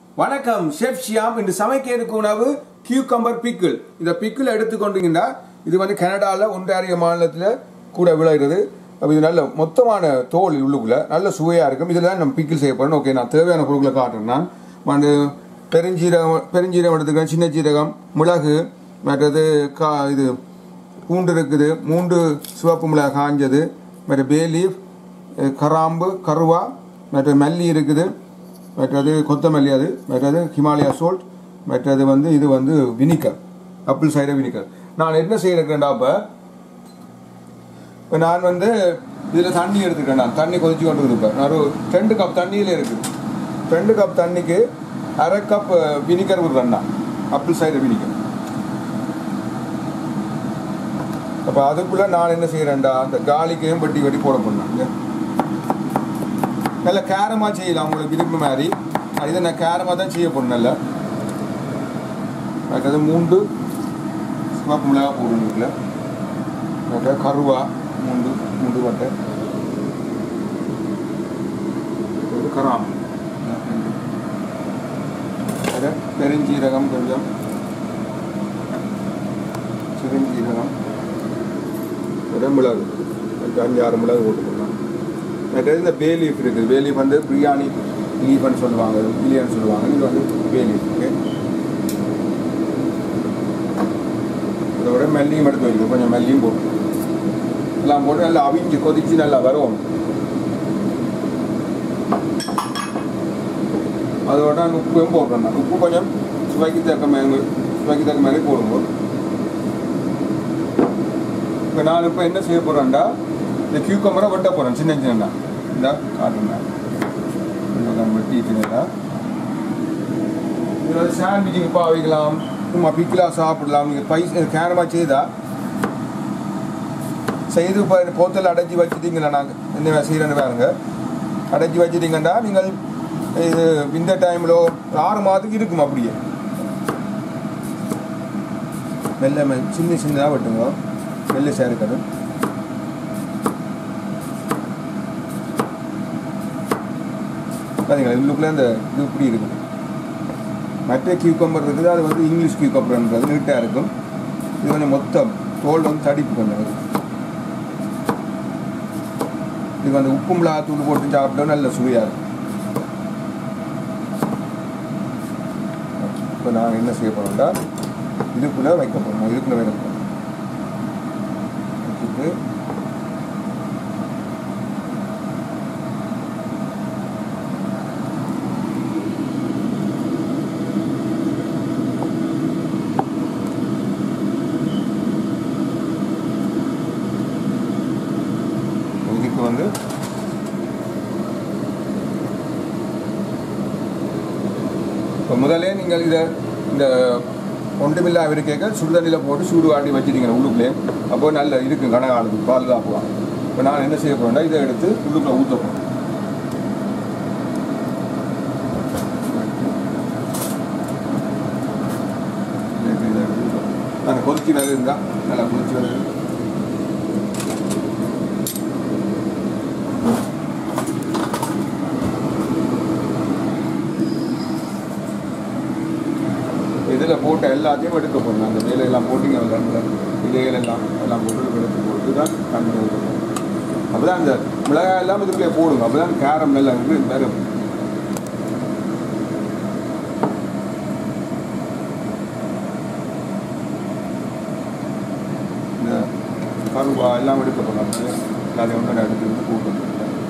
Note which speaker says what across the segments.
Speaker 1: வணக்கம் ஷெஃப் ஷியாம். இந்த சமைக்க உணவு கியூக்கம்பர் பிக்கிள். இந்த பிக்கிள் எடுத்துக்கொண்டீங்கன்னா இது வந்து கனடாவில் ஒன்றாரிய மாநிலத்தில் கூட விளைகிறது. அப்போ இது நல்ல மொத்தமான தோல் உள்ளுக்குள்ள நல்ல சுவையாக இருக்கும். இதில் தான் நம்ம பிக்கிள் செய்ய போகிறோம். ஓகே, நான் தேவையான பொருட்களை காட்டுறேன். நான் வந்து பெருஞ்சீரகம் எடுத்துக்கிறேன், சின்ன சீரகம், மிளகு, மற்றது இது பூண்டு இருக்குது, 3 சிவப்பு மிளகு காஞ்சது, மற்ற பே லீஃப், கராம்பு, கருவா, மற்ற மல்லி இருக்குது, மற்றது கொத்தமல்லி, அது மற்றது ஹிமாலயா சோல்ட், மற்றது வந்து இது வந்து வினிகர், அப்பிள் சைடர் வினிகர். நான் என்ன செய்யறேன்டா, இப்போ நான் வந்து இதில் தண்ணி எடுத்துக்கிறேன். நான் தண்ணி கொதிச்சு கொண்டு இருப்பேன். நான் ஒரு 2 கப் தண்ணியில் இருக்குது. 2 கப் தண்ணிக்கு 1/2 கப் வினிகர் விடுறேன்னா, அப்பிள் சைடர் வினிகர். அப்போ அதுக்குள்ளே நான் என்ன செய்கிறேன்டா, அந்த காலிக்கையும் வெட்டி வெட்டி போட போனாங்க. நல்லா கேரமாக செய்யலாம் உங்களுக்கு விரும்ப மாதிரி. இதை நான் கேரமாக தான் செய்ய போறேன். நல்லா மற்றது 3 சிவப்பு மிளகா போடுறதுல, மற்ற கருவா 3 வட்டை, ஒரு கராம், பெருஞ்சீரகம் கொஞ்சம், சிறுஞ்சீரகம், மிளகு 5-6 மிளகு போட்டுக்கலாம். மற்றது இந்த பே லீஃப் இருக்குது. பே லீஃப் வந்து பிரியாணி லீஃப்னு சொல்லுவாங்க, பிரியாணி சொல்லுவாங்க. இது வந்து பே லீஃப். ஓகே, இதோட மல்லியும் எடுத்து வைக்கணும். கொஞ்சம் மல்லியும் போட்டு எல்லாம் போட்டு நல்லா அவிஞ்சு கொதிச்சு நல்லா வரும். அதோட உப்பும் போடுறேன். நான் உப்பு கொஞ்சம் சுவைக்கு தக்க மாதிரி போடுவோம். இப்போ நான் இப்போ என்ன செய்ய போகிறேன்டா, இந்த கியூக்கம்பரை வெட்ட போகிறேன். சின்ன சின்னதா இந்த காட்டுங்க, வெட்டிட்டுங்களா. இது வந்து சாண்ட்விச்சுக்கு பாவிக்கலாம், சும்மா பிக்கிளாக சாப்பிடலாம். நீங்கள் கேரமாக செய்து இப்போ போத்தல் அடைச்சி வச்சுட்டீங்களா, நாங்கள் என்ன செய்கிறேன்னு பாருங்க. அடைச்சி வச்சுட்டீங்கன்னா நீங்கள் இது இந்த டைமில் 6 மாதத்துக்கு இருக்கும். அப்படியே மெல்ல சின்னதாக வெட்டுங்க, மெல்ல சேர்க்கறது. பார்த்தீங்களா, உள்ளுக்குள்ளே அந்த இது இப்படி இருக்குது. மற்ற கியூக்கம்பர் இருக்குது, அது வந்து இங்கிலீஷ் கியூக்கம்பர்ன்றது நீட்டாக இருக்கும். இது கொஞ்சம் மொத்தம் தோல் வந்து தடிப்பு கொஞ்சம் இருக்குது. இது வந்து உப்பு மிளகாத்தூள் போட்டு சாப்பிட்டோம், நல்ல சுவையாக இருக்கும். இப்போ நாங்கள் என்ன செய்ய போகிறோம்டா, இதுக்குள்ளே வைக்க போகிறோம். இதுக்குள்ளே வைக்க போகிறோம். வச்சுட்டு இதுக்கு வந்து இப்போ முதலே நீங்கள் இதை இந்த ஒன்றுமில்லா இருக்கைக்கு சுடுதண்ணியில் போட்டு சூடு ஆட்டி வச்சுட்டீங்க உள்ளுக்குள்ளே. அப்போ நல்ல இருக்குது, கனகாலத்துக்கு பாதுகாப்புவாங்க. இப்போ நான் என்ன செய்ய போகிறேன்னா, இதை எடுத்து உள்ளுக்குள்ளே ஊற்ற போகிறேன். நான் கொதிச்சு வேலை இருந்தால் நல்லா கொதிச்சு வேலை இருக்கு. இதில் போட்ட எல்லாத்தையும் எடுக்க போடணும். அந்த வேலையெல்லாம் போட்டிங்க, இலைகளெல்லாம் போட்டு எடுத்து தான் தண்ணி ஊற்றணும். அப்போ தான் அந்த மிளகாய் எல்லாம் இதுக்குள்ளே போடுங்க. அப்போ தான் கேரம் எல்லாம் வரும். இந்த கருவா எல்லாம் எடுக்க போடலாம். எல்லாத்தையும் ஒன்று எடுத்து போட்டு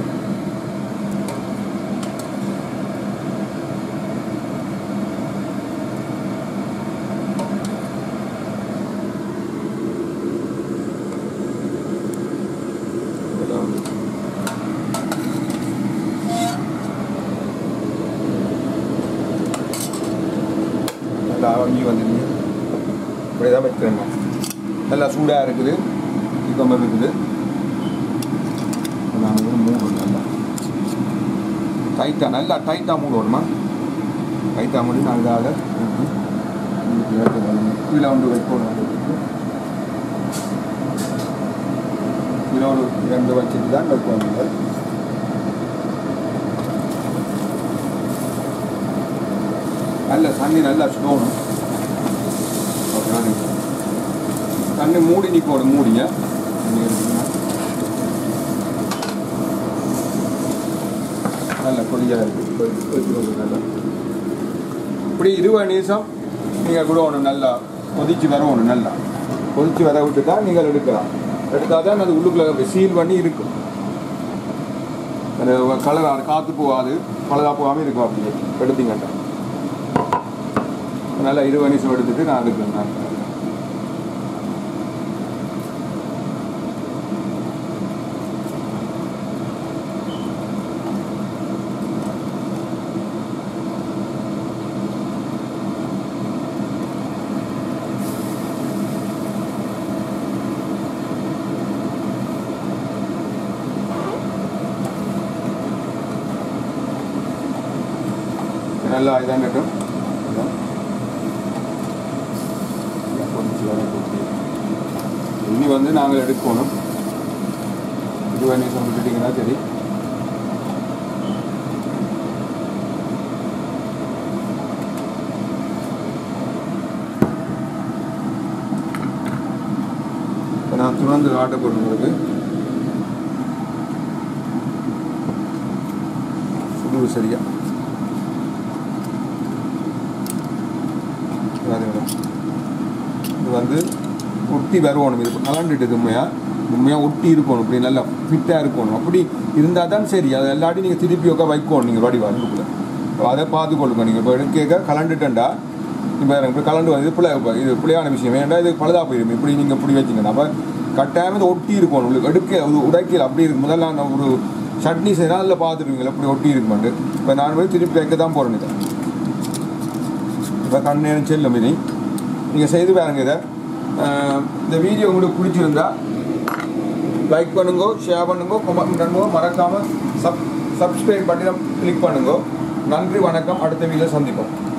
Speaker 1: வாங்கி வந்துடுங்க. இப்படி தான் வைக்கிறேன். நல்லா சூடாக இருக்குது, கியூக்கம்பர் இருக்குது. நாங்கள் வந்து மூடணும். நல்லா டைட்டாக மூடணுமா, டைட்டாக மூடி நாங்கள் கீழே வந்து வைக்கணும். கீழே ஒரு 2 வச்சுட்டு தான் வைக்கணும். நல்ல தண்ணி நல்லா சுடணும். தண்ணி மூடி நிற்கணும். மூடிங்க நல்ல கொடியாக இருக்குது. நல்லா இப்படி 20 நிமிஷம் நீங்கள் விடணும். நல்லா கொதிச்சு வரணும். நல்லா கொதிச்சு வர விட்டு தான் நீங்கள் எடுக்கலாம். எடுத்தால் தான் அது உள்ளுக்குள்ளே சீல் பண்ணி இருக்கும். அந்த கலர் காற்று போகாது, பழதாக போகாமல் இருக்கும். அப்படியே எடுத்தீங்கட்டா நல்லா 20 நிமிஷம் எடுத்துட்டு நான் எடுக்கிறேன். நல்லா இதாங்கட்டும். இனி வந்து நாங்கள் எடுக்கணும். 20 நிமிஷம் விட்டுட்டிங்கன்னா சரி. இப்போ நான் துணந்து ஆட்டை போட்டுங்களுக்கு சுடு சரியா இது வந்து ஒட்டி வரணும். இது கலண்டுட்டு உண்மையாக ஒட்டி இருக்கணும். இப்படி நல்லா ஃபிட்டாக இருக்கணும். அப்படி இருந்தால் தான் சரி. அது எல்லாத்தையும் நீங்கள் திருப்பி வைக்கணும். நீங்கள் வடி வரணுக்குள்ள அதை பார்த்துக்கொள்ளுங்க. நீங்கள் இப்போ எடுக்க கலண்டுட்டேன்டா இப்போ இப்போ கலண்டு வந்து இது பிள்ளையான விஷயம். ஏன்டா இது பழுதாக போயிடும். இப்படி நீங்கள் இப்படி வச்சிங்கன்னா அப்போ கட்டாயம் இது ஒட்டி இருக்கணும். உங்களுக்கு எடுக்க உடைக்கல அப்படி இருக்கு. முதல்ல நான் ஒரு சட்னி செய்யலாம் அதில் பார்த்துருவீங்களா இப்படி ஒட்டி இருக்குமாண்டு. இப்போ நான் போய் திருப்பி வைக்க தான் போகிறேன். இதை இப்போ கண்ணேரம் செல்லும். இனி நீங்கள் செய்து பாருங்க. இதை இந்த வீடியோ உங்களுக்கு பிடிச்சிருந்தா லைக் பண்ணுங்க, ஷேர் பண்ணுங்க, கமெண்ட் பண்ணுங்க. மறக்காமல் சப்ஸ்கிரைப் பட்டனை கிளிக் பண்ணுங்க. நன்றி, வணக்கம். அடுத்த வீடியோ சந்திப்போம்.